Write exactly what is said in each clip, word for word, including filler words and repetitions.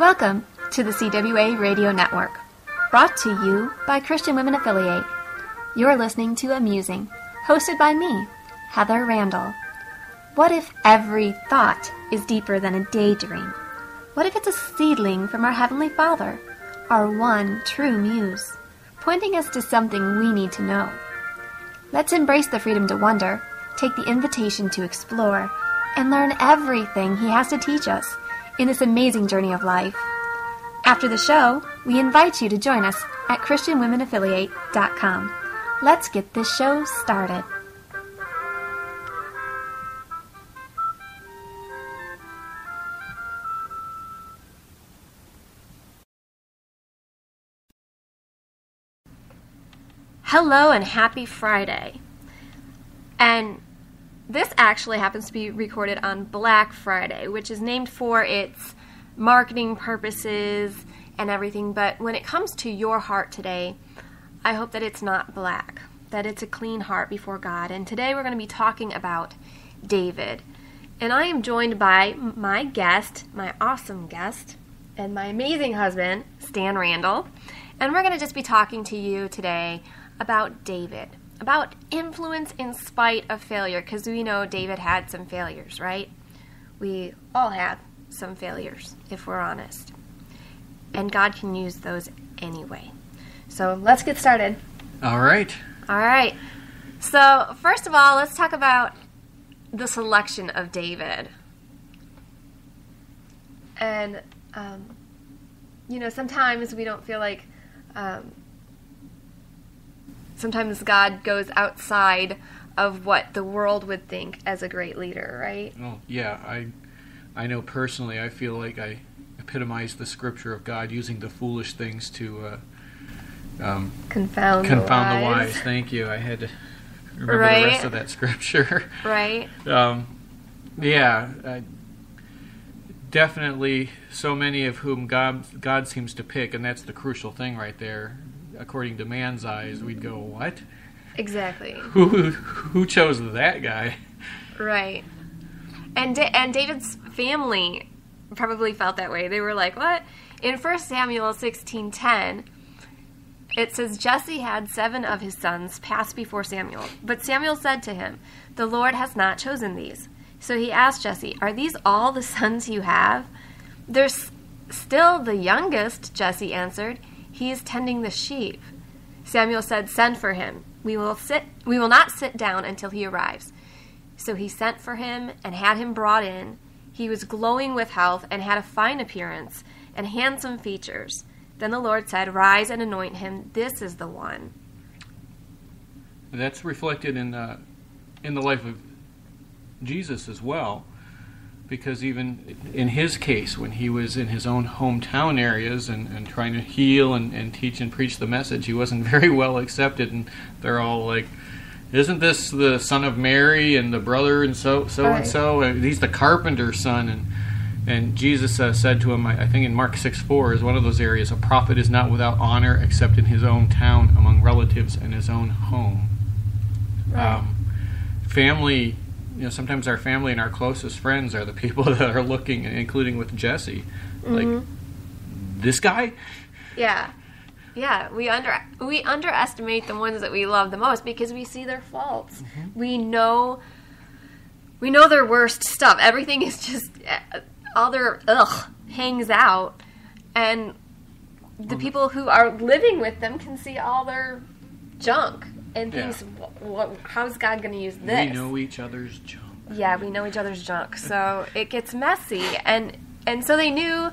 Welcome to the C W A Radio Network, brought to you by Christian Women Affiliate. You're listening to a-musing, hosted by me, Heather Randall. What if every thought is deeper than a daydream? What if it's a seedling from our Heavenly Father, our one true muse, pointing us to something we need to know? Let's embrace the freedom to wonder, take the invitation to explore, and learn everything He has to teach us in this amazing journey of life. After the show, we invite you to join us at Christian Women Affiliate dot com. Let's get this show started. Hello and happy Friday. And this actually happens to be recorded on Black Friday, which is named for its marketing purposes and everything. But when it comes to your heart today, I hope that it's not black, that it's a clean heart before God. And today we're going to be talking about David. And I am joined by my guest, my awesome guest, and my amazing husband, Stan Randall. And we're going to just be talking to you today about David, about influence in spite of failure, because we know David had some failures, right? We all had some failures, if we're honest. And God can use those anyway. So let's get started. All right. All right. So first of all, let's talk about the selection of David. And, um, you know, sometimes we don't feel like... Um, Sometimes God goes outside of what the world would think as a great leader, right? Well, yeah, I I know personally I feel like I epitomize the scripture of God using the foolish things to uh, um, confound, confound the, the wise. wise. Thank you. I had to remember right? the rest of that scripture. Right. um, yeah, I, definitely so many of whom God, God seems to pick, and that's the crucial thing right there. According to man's eyes, we'd go, what? Exactly. Who who chose that guy? Right. And da- and David's family probably felt that way. They were like, what? In First Samuel sixteen ten, it says, Jesse had seven of his sons pass before Samuel. But Samuel said to him, the Lord has not chosen these. So he asked Jesse, are these all the sons you have? They're s- still the youngest, Jesse answered. He is tending the sheep. Samuel said, send for him. We will sit. We will not sit down until he arrives. So he sent for him and had him brought in. He was glowing with health and had a fine appearance and handsome features. Then the Lord said, rise and anoint him. This is the one. That's reflected in uh, in the life of Jesus as well. Because even in his case, when he was in his own hometown areas and, and trying to heal and, and teach and preach the message, he wasn't very well accepted. And they're all like, isn't this the son of Mary and the brother and so so right. and so? He's the carpenter's son. And and Jesus uh, said to him, I think in Mark six four is one of those areas, a prophet is not without honor except in his own town, among relatives, and his own home. Right. Um, family... You know, sometimes our family and our closest friends are the people that are looking, including with Jesse. Mm-hmm. Like, this guy? Yeah. Yeah, we under we underestimate the ones that we love the most because we see their faults. Mm-hmm. We know we know their worst stuff. Everything is just all their ugh hangs out, and the people who are living with them can see all their junk. And thinks, yeah. what, how's God going to use this? We know each other's junk. Yeah, we know each other's junk. So it gets messy. And and so they knew,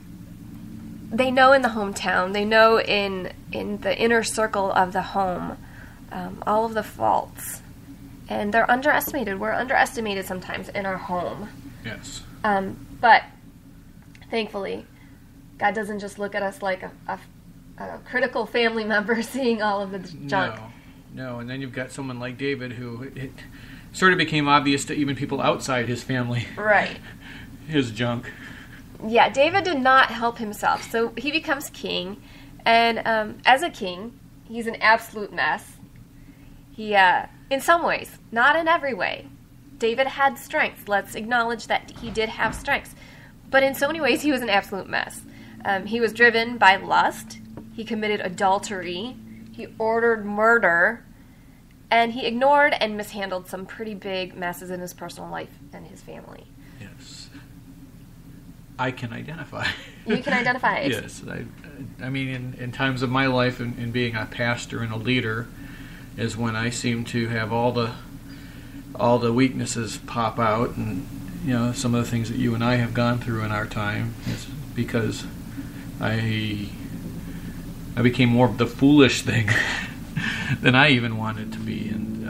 they know in the hometown, they know in in the inner circle of the home, um, all of the faults. And they're underestimated. We're underestimated sometimes in our home. Yes. Um, but thankfully, God doesn't just look at us like a, a, a critical family member seeing all of the junk. No. No, and then you've got someone like David who it sort of became obvious to even people outside his family. Right. His junk. Yeah, David did not help himself. So he becomes king, and um, as a king, he's an absolute mess. He, uh, in some ways, not in every way. David had strengths. Let's acknowledge that he did have strengths. But in so many ways, he was an absolute mess. Um, he was driven by lust. He committed adultery. He ordered murder. And he ignored and mishandled some pretty big messes in his personal life and his family. Yes. I can identify. You can identify. Yes. I, I mean, in, in times of my life and in, in being a pastor and a leader is when I seem to have all the all the weaknesses pop out, and you know, some of the things that you and I have gone through in our time is because I I became more of the foolish thing than I even wanted to be, and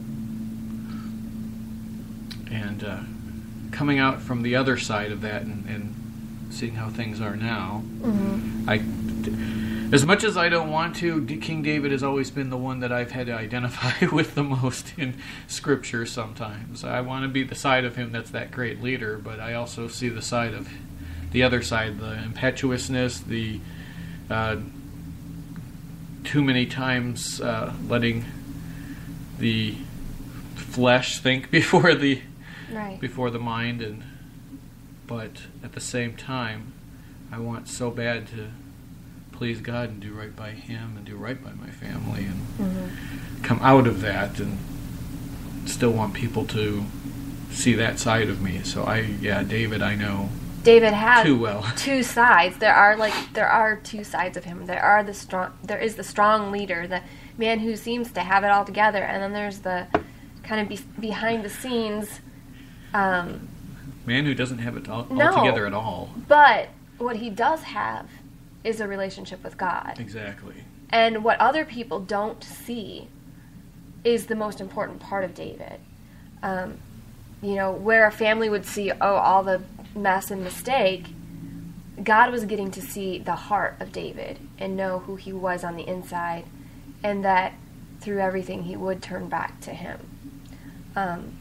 uh, and uh, coming out from the other side of that and, and seeing how things are now, mm-hmm. I, as much as I don't want to, King David has always been the one that I've had to identify with the most in Scripture. Sometimes I want to be the side of him that's that great leader, but I also see the side of the other side, the impetuousness, the uh, too many times uh, letting the flesh think before the right. before the mind, and but at the same time, I want so bad to please God and do right by Him and do right by my family and mm-hmm. come out of that, and still want people to see that side of me. So I, yeah, David, I know. David has too well. two sides. There are like there are two sides of him. There are the strong. There is the strong leader, the man who seems to have it all together, and then there's the kind of be, behind the scenes um, man who doesn't have it all, all no, together at all. But what he does have is a relationship with God. Exactly. And what other people don't see is the most important part of David. Um, you know, where a family would see, oh, all the mess and mistake, God was getting to see the heart of David and know who he was on the inside, and that through everything he would turn back to him. Um,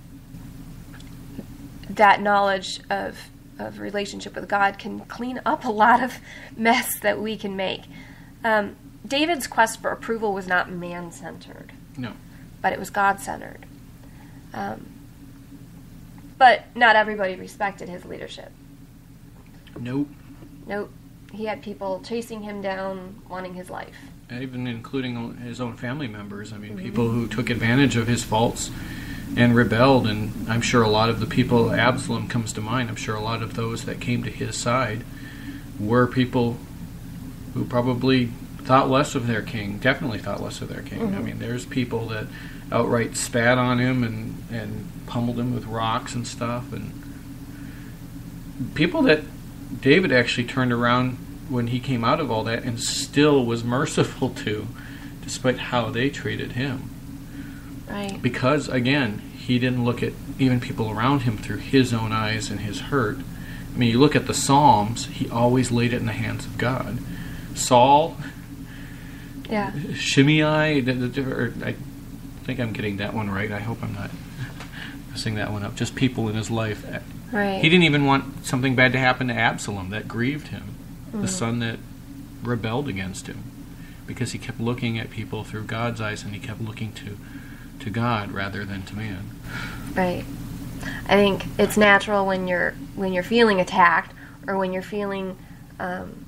that knowledge of of relationship with God can clean up a lot of mess that we can make. Um, David's quest for approval was not man-centered. No. But it was God-centered. Um, but not everybody respected his leadership. Nope. Nope. He had people chasing him down, wanting his life. Even including his own family members. I mean, mm-hmm. people who took advantage of his faults and rebelled, and I'm sure a lot of the people, Absalom comes to mind, I'm sure a lot of those that came to his side were people who probably thought less of their king, definitely thought less of their king. Mm-hmm. I mean, there's people that outright spat on him and, and pummeled him with rocks and stuff, and people that David actually turned around when he came out of all that and still was merciful to, despite how they treated him. Right. Because, again, he didn't look at even people around him through his own eyes and his hurt. I mean, you look at the Psalms, he always laid it in the hands of God. Saul, yeah. Shimei, or I think I'm getting that one right. I hope I'm not messing that one up. Just people in his life. Right. He didn't even want something bad to happen to Absalom. That grieved him, mm-hmm. the son that rebelled against him, because he kept looking at people through God's eyes, and he kept looking to to God rather than to man. Right. I think it's natural when you're when you're feeling attacked or when you're feeling um,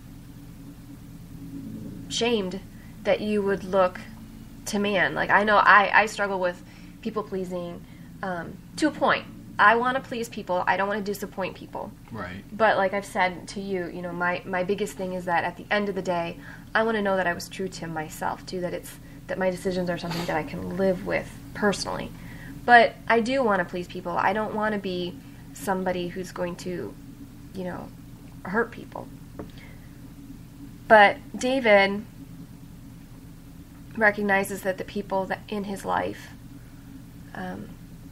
shamed that you would look to man. Like, I know I, I struggle with people pleasing um, to a point. I want to please people. I don't want to disappoint people. Right. But like I've said to you, you know, my, my biggest thing is that at the end of the day, I want to know that I was true to myself too, that it's that my decisions are something that I can live with personally. But I do want to please people. I don't want to be somebody who's going to, you know, hurt people. But David recognizes that the people that in his life um,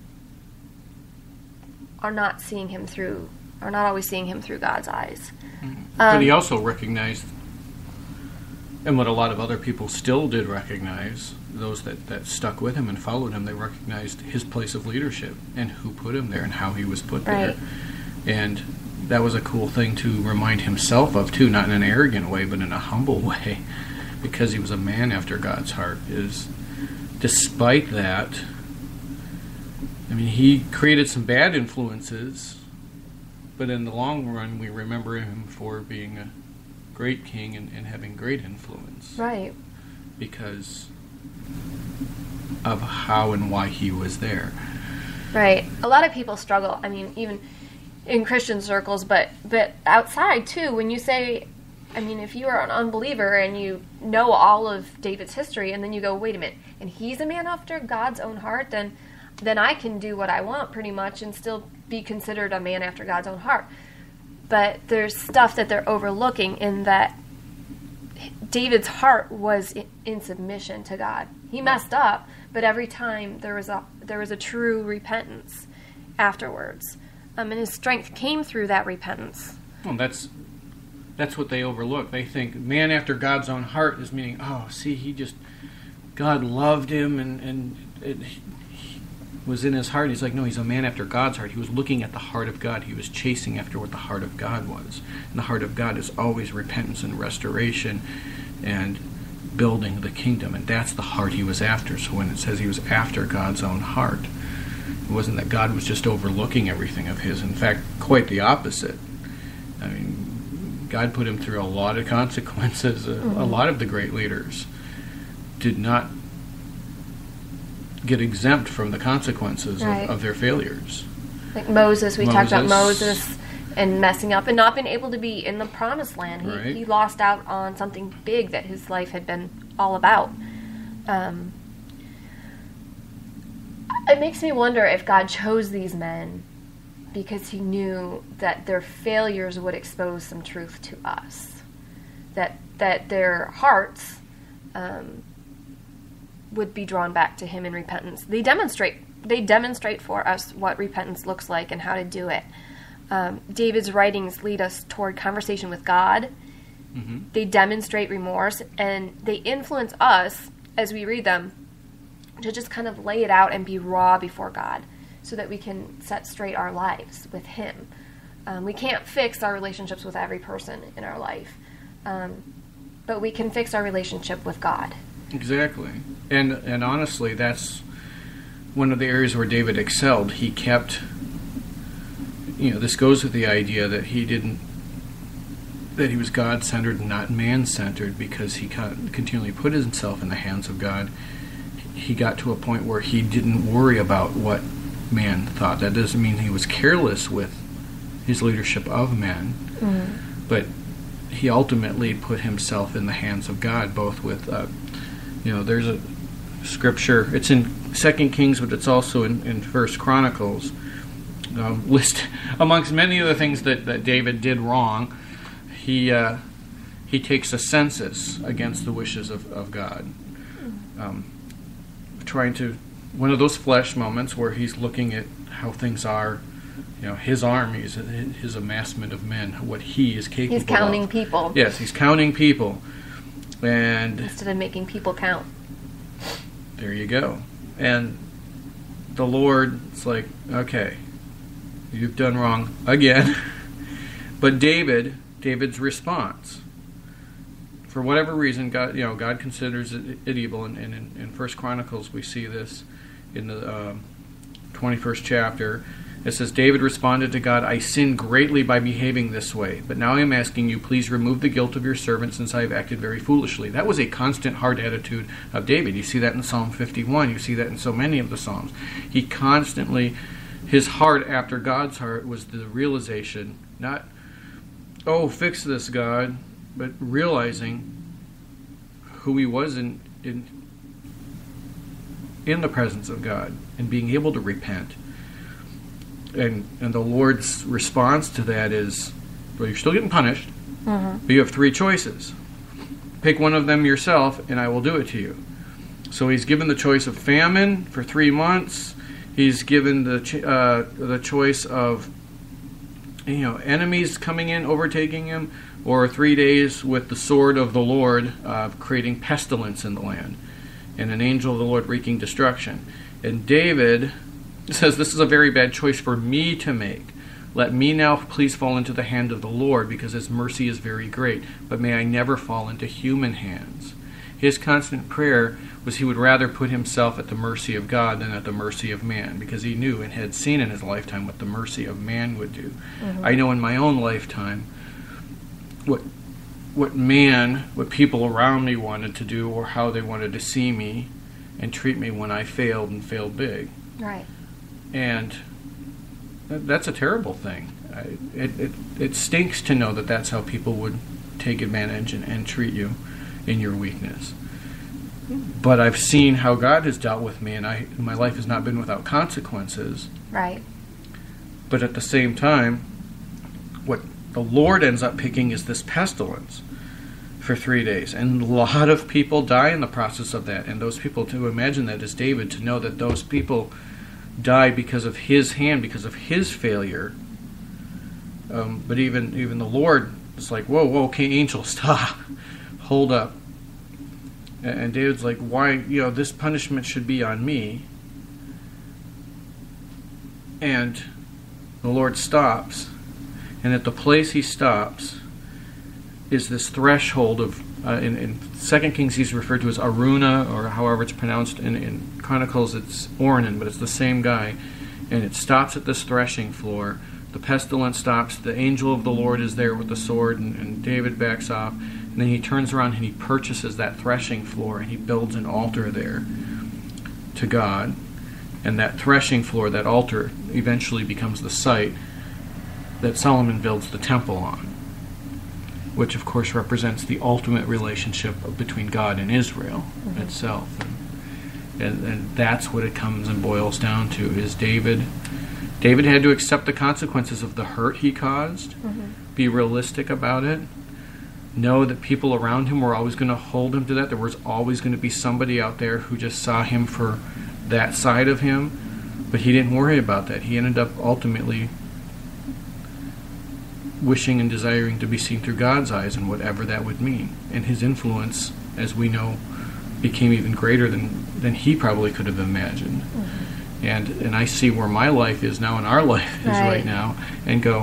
are not seeing him through, are not always seeing him through God's eyes. Mm-hmm. Um, but he also recognized, and what a lot of other people still did recognize, those that, that stuck with him and followed him, they recognized his place of leadership and who put him there and how he was put right. there. And that was a cool thing to remind himself of, too, not in an arrogant way, but in a humble way, because he was a man after God's heart, is despite that, I mean, he created some bad influences, but in the long run, we remember him for being a great king and, and having great influence. Right. Because of how and why he was there. Right. A lot of people struggle, I mean, even in Christian circles, but, but outside too, when you say, I mean, if you are an unbeliever and you know all of David's history and then you go, wait a minute, and he's a man after God's own heart, then then I can do what I want pretty much and still be considered a man after God's own heart. But there's stuff that they're overlooking in that David's heart was in submission to God. He messed up, but every time there was a there was a true repentance afterwards. Um, and his strength came through that repentance. Well, that's that's what they overlook. They think man after God's own heart is meaning, oh, see, he just, God loved him and, and it, he was in his heart. He's like, no, he's a man after God's heart. He was looking at the heart of God. He was chasing after what the heart of God was. And the heart of God is always repentance and restoration and building the kingdom. And that's the heart he was after. So when it says he was after God's own heart, it wasn't that God was just overlooking everything of his. In fact, quite the opposite. I mean, God put him through a lot of consequences. A, mm-hmm. a lot of the great leaders did not get exempt from the consequences right. of, of their failures. Like Moses, we Moses. talked about Moses and messing up and not being able to be in the promised land. He, right. he lost out on something big that his life had been all about. Um, it makes me wonder if God chose these men because he knew that their failures would expose some truth to us. That that their hearts um, would be drawn back to him in repentance. They demonstrate they demonstrate for us what repentance looks like and how to do it. Um, David's writings lead us toward conversation with God. Mm-hmm. They demonstrate remorse, and they influence us as we read them to just kind of lay it out and be raw before God so that we can set straight our lives with him. Um, we can't fix our relationships with every person in our life, um, but we can fix our relationship with God. Exactly. And and honestly, that's one of the areas where David excelled. He kept, you know, this goes with the idea that he didn't, that he was God-centered and not man-centered because he continually put himself in the hands of God. He got to a point where he didn't worry about what man thought. That doesn't mean he was careless with his leadership of men, mm-hmm. but he ultimately put himself in the hands of God, both with, uh, you know, there's a scripture, it's in Second Kings, but it's also in, in First Chronicles, um, list amongst many of the things that, that David did wrong, he uh, he takes a census against the wishes of, of God. Um, trying to, one of those flesh moments where he's looking at how things are, you know, his armies, his amassment of men, what he is capable of. He's counting of. people. Yes, he's counting people. And instead of making people count. There you go. And the Lord, it's like, okay, you've done wrong again. But David, David's response, for whatever reason, God, you know, God considers it, it evil, and, and in, in First Chronicles we see this in the um, twenty-first chapter. It says, David responded to God, I sinned greatly by behaving this way, but now I am asking you, please remove the guilt of your servant since I have acted very foolishly. That was a constant hard attitude of David. You see that in Psalm fifty-one. You see that in so many of the Psalms. He constantly, his heart after God's heart was the realization, not, oh, fix this, God, but realizing who he was in in, in the presence of God and being able to repent. And and the Lord's response to that is, well, you're still getting punished, mm-hmm. but you have three choices. Pick one of them yourself, and I will do it to you. So he's given the choice of famine for three months. He's given the ch- uh, the choice of, you know, enemies coming in, overtaking him, or three days with the sword of the Lord uh, creating pestilence in the land, and an angel of the Lord wreaking destruction. And David says, this is a very bad choice for me to make. Let me now please fall into the hand of the Lord, because his mercy is very great, but may I never fall into human hands. His constant prayer was he would rather put himself at the mercy of God than at the mercy of man, because he knew and had seen in his lifetime what the mercy of man would do. Mm-hmm. I know in my own lifetime what what man, what people around me wanted to do, or how they wanted to see me and treat me when I failed and failed big. Right. And that, that's a terrible thing. I, it, it it stinks to know that that's how people would take advantage and, and treat you in your weakness. But I've seen how God has dealt with me, and I my life has not been without consequences. Right. But at the same time, what the Lord ends up picking is this pestilence for three days. And a lot of people die in the process of that. And those people, to imagine that as David, to know that those people die because of his hand, because of his failure. Um, but even even the Lord is like, whoa, whoa, okay, angel, stop. Hold up. And David's like, why, you know, this punishment should be on me. And the Lord stops. And at the place he stops is this threshold of, uh, in, in Second Kings he's referred to as Aruna, or however it's pronounced. In, in Chronicles it's Ornan, but it's the same guy. And it stops at this threshing floor. The pestilence stops. The angel of the Lord is there with the sword, and, and David backs off. And then he turns around and he purchases that threshing floor, and he builds an altar there to God. And that threshing floor, that altar, eventually becomes the site that Solomon builds the temple on, which of course represents the ultimate relationship between God and Israel mm-hmm. itself. And, and, and that's what it comes and boils down to, is David... David had to accept the consequences of the hurt he caused, mm-hmm. be realistic about it, know that people around him were always going to hold him to that. There was always going to be somebody out there who just saw him for that side of him, but he didn't worry about that. He ended up ultimately wishing and desiring to be seen through God's eyes, and whatever that would mean. And his influence, as we know, became even greater than, than he probably could have imagined. Mm-hmm. And and I see where my life is now and our life is right, right now, and go,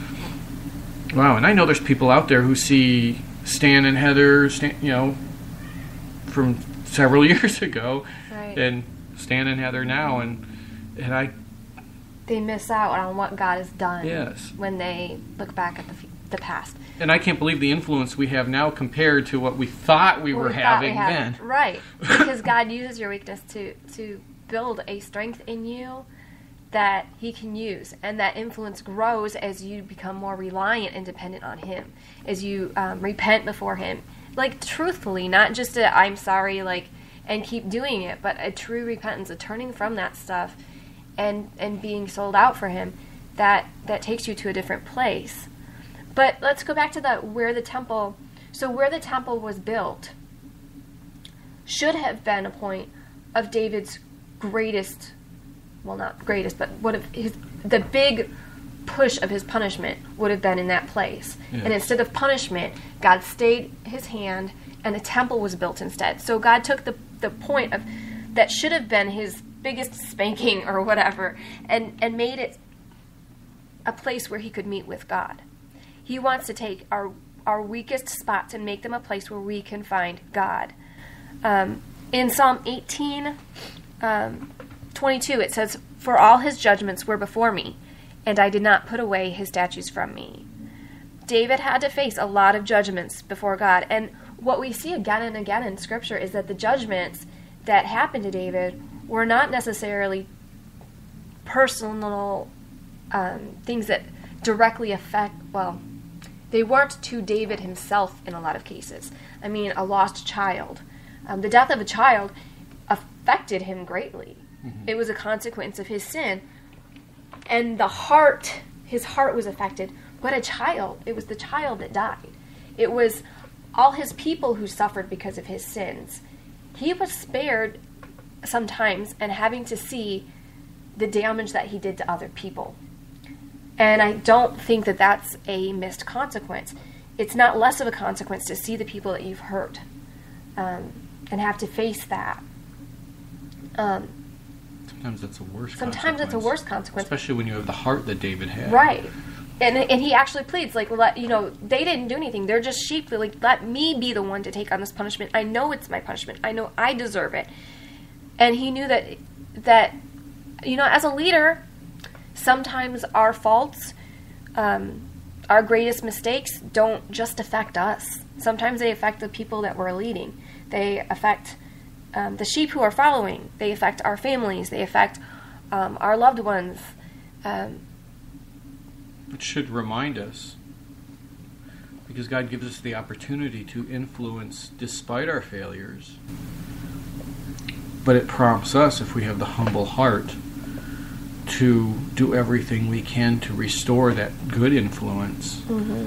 wow. And I know there's people out there who see Stan and Heather, Stan, you know, from several years ago, right. and Stan and Heather now, and and I. They miss out on what God has done. Yes. When they look back at the the past. And I can't believe the influence we have now compared to what we thought we what were we having we had. then. Right. Because God uses your weakness to to. build a strength in you that he can use, and that influence grows as you become more reliant and dependent on him, as you um, repent before him, like truthfully, not just a I'm sorry, like, and keep doing it, but a true repentance, a turning from that stuff and and being sold out for him, that that takes you to a different place. But let's go back to the where the temple so where the temple was built should have been a point of David's greatest, well, not greatest, but what if his the big push of his punishment would have been in that place. Yes. And instead of punishment, God stayed his hand, and a temple was built instead. So God took the the point of that should have been his biggest spanking or whatever, and and made it a place where he could meet with God. He wants to take our our weakest spots and make them a place where we can find God. Um, in Psalm eighteen. Um, twenty-two, it says, "For all his judgments were before me, and I did not put away his statutes from me." David had to face a lot of judgments before God, and what we see again and again in Scripture is that the judgments that happened to David were not necessarily personal um, things that directly affect, well, they weren't to David himself in a lot of cases. I mean, a lost child. Um, the death of a child affected him greatly. Mm-hmm. It was a consequence of his sin. And the heart, his heart was affected. But a child, it was the child that died. It was all his people who suffered because of his sins. He was spared sometimes and having to see the damage that he did to other people. And I don't think that that's a missed consequence. It's not less of a consequence to see the people that you've hurt um, and have to face that. Um, sometimes it's a worse sometimes it's a worse consequence. Especially when you have the heart that David had. Right. And and he actually pleads, like, let, you know, they didn't do anything. They're just sheep. They're like, let me be the one to take on this punishment. I know it's my punishment. I know I deserve it. And he knew that, that you know, as a leader, sometimes our faults um, our greatest mistakes don't just affect us. Sometimes they affect the people that we're leading. They affect um, the sheep who are following. They affect our families. They affect um, our loved ones. Um, it should remind us, because God gives us the opportunity to influence despite our failures. But it prompts us, if we have the humble heart, to do everything we can to restore that good influence mm-hmm.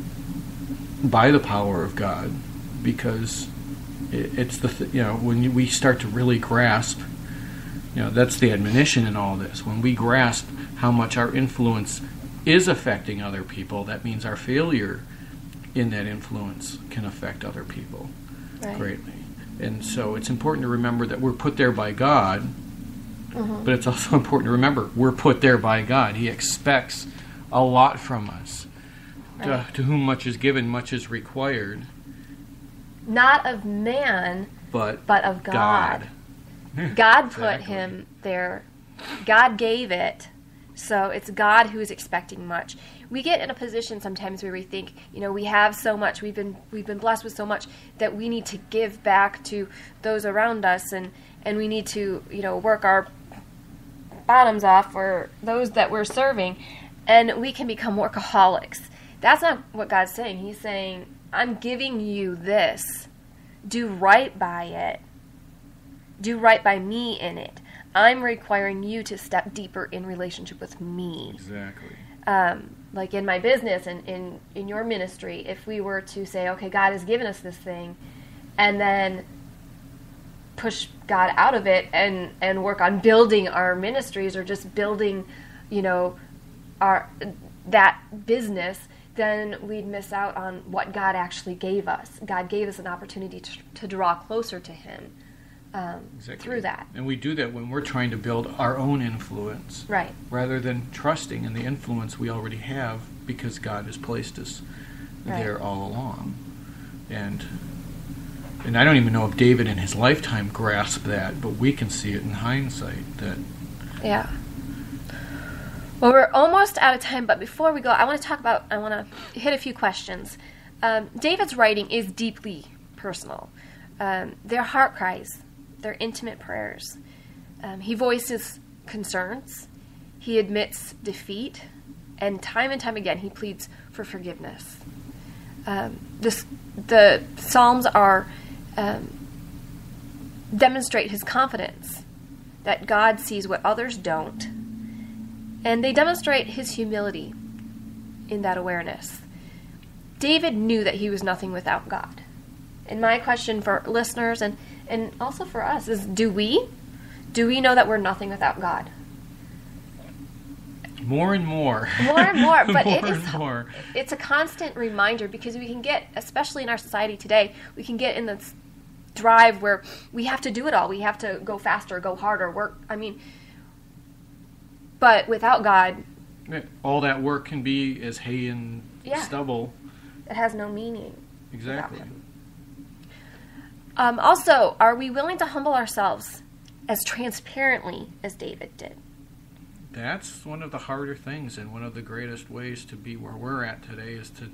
by the power of God, because it, it's the th- you know when we start to really grasp, you know that's the admonition in all this. When we grasp how much our influence is affecting other people, that means our failure in that influence can affect other people right. greatly. And so it's important to remember that we're put there by God. Mm-hmm. But it's also important to remember we're put there by God. He expects a lot from us. Right. To, to whom much is given, much is required. Not of man, but, but of God. God, God put exactly. him there. God gave it. So it's God who is expecting much. We get in a position sometimes where we think, you know, we have so much, we've been we've been blessed with so much that we need to give back to those around us, and, and we need to, you know, work our bottoms off for those that we're serving, and we can become workaholics. That's not what God's saying. He's saying, I'm giving you this. Do right by it. Do right by me in it. I'm requiring you to step deeper in relationship with me. Exactly. Um, like in my business and in, in your ministry, if we were to say, okay, God has given us this thing, and then push God out of it and, and work on building our ministries or just building, you know, our that business, then we'd miss out on what God actually gave us. God gave us an opportunity to, to draw closer to Him um, exactly. through that. And we do that when we're trying to build our own influence. Right. Rather than trusting in the influence we already have, because God has placed us right. there all along. And and I don't even know if David in his lifetime grasped that, but we can see it in hindsight. That yeah. Well, we're almost out of time, but before we go, I want to talk about, I want to hit a few questions. Um, David's writing is deeply personal. Um, they're heart cries. They're intimate prayers. Um, he voices concerns. He admits defeat. And time and time again, he pleads for forgiveness. Um, this, the Psalms are um, demonstrate his confidence that God sees what others don't. And they demonstrate his humility in that awareness. David knew that he was nothing without God. And my question for listeners and, and also for us is, do we? Do we know that we're nothing without God? More and more. More and more. But more it is, and more. It's a constant reminder, because we can get, especially in our society today, we can get in this drive where we have to do it all. We have to go faster, go harder, work. I mean... But without God... all that work can be as hay and yeah, stubble. It has no meaning. Exactly. Um, also, are we willing to humble ourselves as transparently as David did? That's one of the harder things, and one of the greatest ways to be where we're at today is to...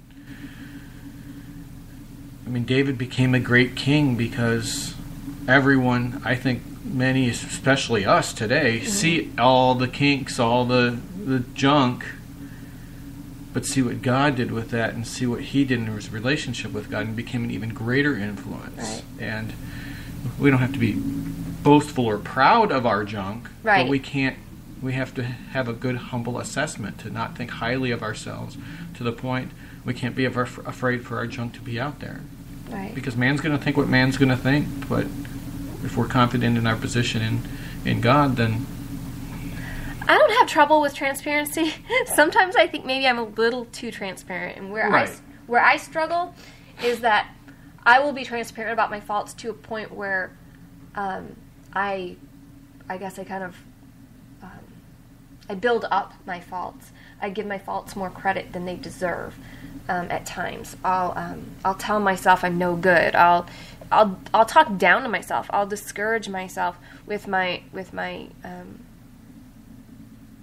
I mean, David became a great king because everyone, I think, many, especially us today, mm-hmm. see all the kinks, all the the junk, but see what God did with that, and see what he did in his relationship with God, and became an even greater influence. Right. And we don't have to be boastful or proud of our junk, right. but we can't. We have to have a good, humble assessment, to not think highly of ourselves to the point we can't be ever afraid for our junk to be out there. Right. Because man's going to think what man's going to think, but if we're confident in our position in, in God, then... I don't have trouble with transparency. Sometimes I think maybe I'm a little too transparent. And where right. I, where I struggle is that I will be transparent about my faults to a point where um, I, I guess I kind of, um, I build up my faults. I give my faults more credit than they deserve um, at times. I'll, um, I'll tell myself I'm no good. I'll... I'll I'll talk down to myself. I'll discourage myself with my with my um,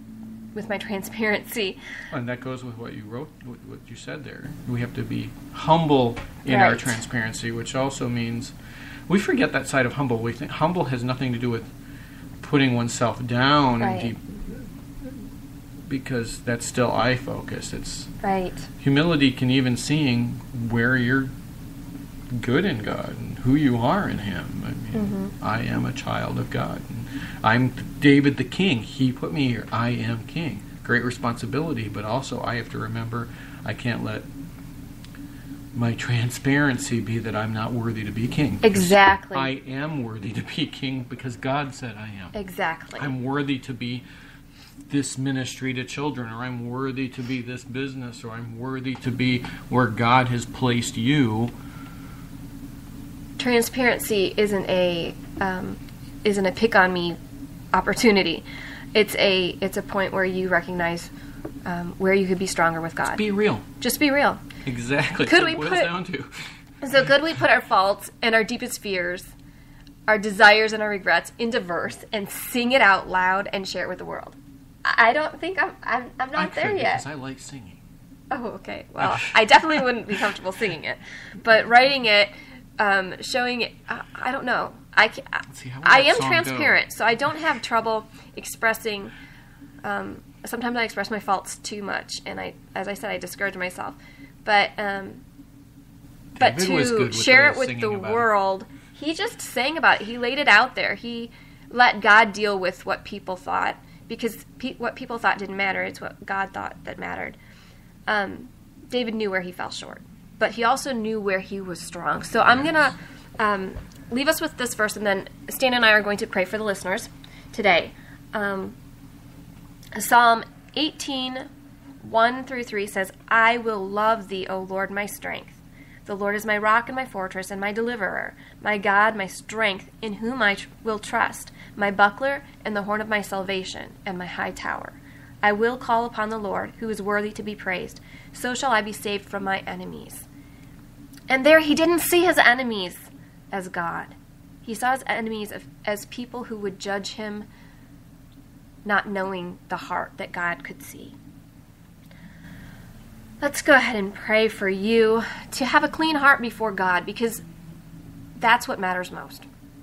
with my transparency. And that goes with what you wrote, what what you said there. We have to be humble in our Right. transparency, which also means we forget that side of humble. We think humble has nothing to do with putting oneself down, Right. and deep, because that's still I focus. It's Right. humility can even seeing where you're good in God and who you are in Him. I mean, Mm-hmm. I am a child of God. And I'm David the king. He put me here. I am king. Great responsibility, but also I have to remember I can't let my transparency be that I'm not worthy to be king. Exactly. I am worthy to be king because God said I am. Exactly. I'm worthy to be this ministry to children, or I'm worthy to be this business, or I'm worthy to be where God has placed you. Transparency isn't a um, isn't a pick on me opportunity. It's a it's a point where you recognize um, where you could be stronger with God. Be real. Just be real. Exactly. Could That's we what it boils put- down to. So could we put our faults and our deepest fears, our desires and our regrets into verse and sing it out loud and share it with the world? I I don't think I'm I'm, I'm not I there could, yet. because I like singing. Oh, okay. Well, I definitely wouldn't be comfortable singing it, but writing it, um, showing it, I, I don't know. I, ca- see, how would I that am song transparent, go? so I don't have trouble expressing. Um, sometimes I express my faults too much, and I, as I said, I discourage myself. But um, but David was good to with share the it with singing the about it. world, he just sang about it. He laid it out there. He let God deal with what people thought, because pe- what people thought didn't matter. It's what God thought that mattered. Um, David knew where he fell short, but he also knew where he was strong. So I'm going to um, leave us with this verse, and then Stan and I are going to pray for the listeners today. Um, Psalm eighteen, one through three says, I will love thee, O Lord, my strength. The Lord is my rock and my fortress and my deliverer, my God, my strength, in whom I tr- will trust, my buckler and the horn of my salvation, and my high tower. I will call upon the Lord, who is worthy to be praised. So shall I be saved from my enemies. And there he didn't see his enemies as God. He saw his enemies as people who would judge him, not knowing the heart that God could see. Let's go ahead and pray for you to have a clean heart before God, because that's what matters most.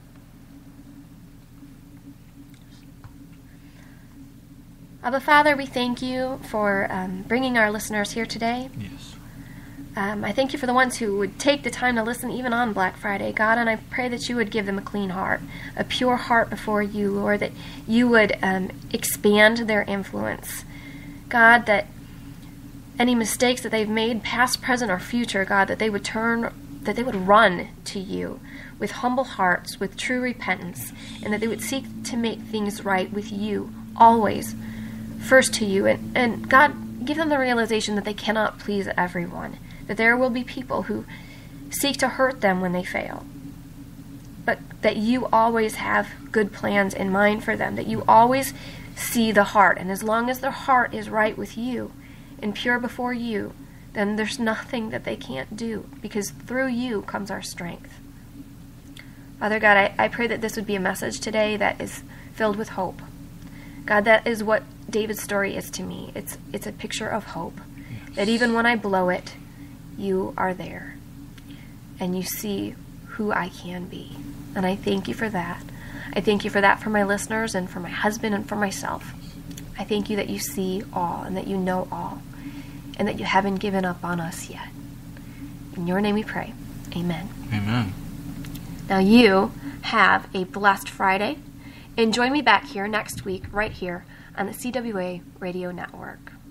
Abba Father, we thank you for um, bringing our listeners here today. Yes. Um, I thank you for the ones who would take the time to listen even on Black Friday, God, and I pray that you would give them a clean heart, a pure heart before you, Lord, that you would um, expand their influence. God, that any mistakes that they've made, past, present, or future, God, that they would turn, that they would run to you with humble hearts, with true repentance, and that they would seek to make things right with you, always, first to you. And, and God, give them the realization that they cannot please everyone, that there will be people who seek to hurt them when they fail, but that you always have good plans in mind for them, that you always see the heart, and as long as their heart is right with you and pure before you, then there's nothing that they can't do, because through you comes our strength. Father God, I, I pray that this would be a message today that is filled with hope. God, that is what David's story is to me. It's it's a picture of hope, Yes. that even when I blow it, you are there, and you see who I can be. And I thank you for that. I thank you for that for my listeners and for my husband and for myself. I thank you that you see all and that you know all, and that you haven't given up on us yet. In your name we pray. Amen. Amen. Now you have a blessed Friday, and join me back here next week right here on the C W A Radio Network.